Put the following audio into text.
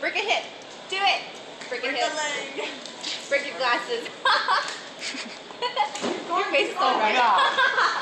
Break a hip. Do it. Break a hip. A leg. Break your glasses. Your face is so red.